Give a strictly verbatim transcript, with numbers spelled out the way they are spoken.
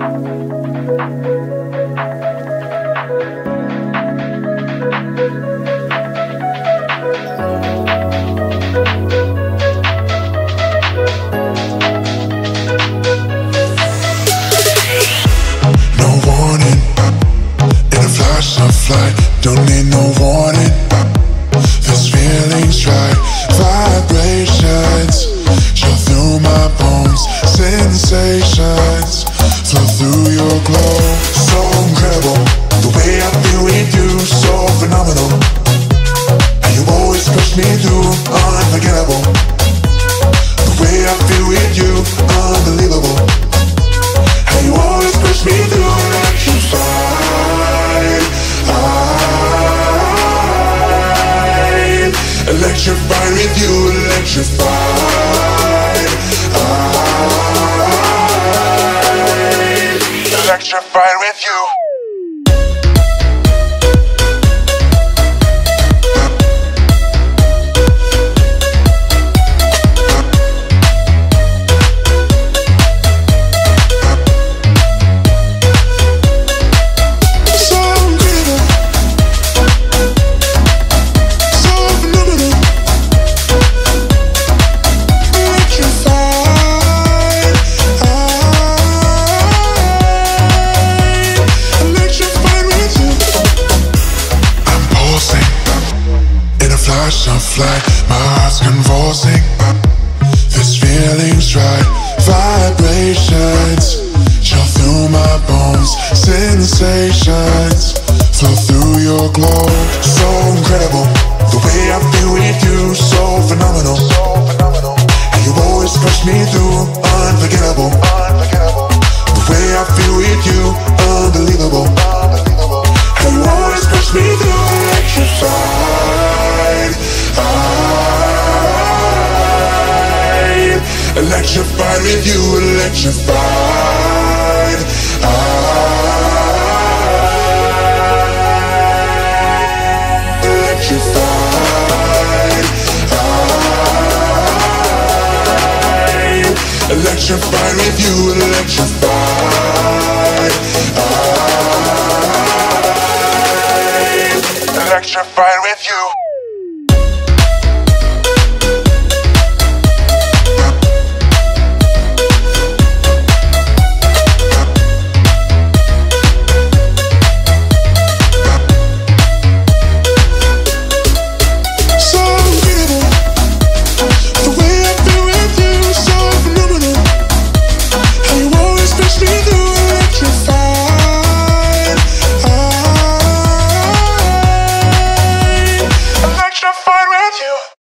Don't need no warning, this feeling's right. Vibrations chill through my bones, sensations flow through your glow. So incredible, the way I feel with you, so phenomenal. And you always push me through, unforgettable. The way I feel with you, unbelievable. And you always push me through, electrified. Electrified with you, electrified. I, electrified with you. Of flight, my heart's convulsing. This feeling's right. Vibrations chill through my bones, sensations flow through your glow. So incredible, the way I feel with you, so phenomenal. And you always push me through, unforgettable. The way I feel with you, unbelievable. And you always push me through, electrified. Electrified with you, electrified. I, electrified. I, electrified with you, electrified. I, electrified with you. Electrified with you.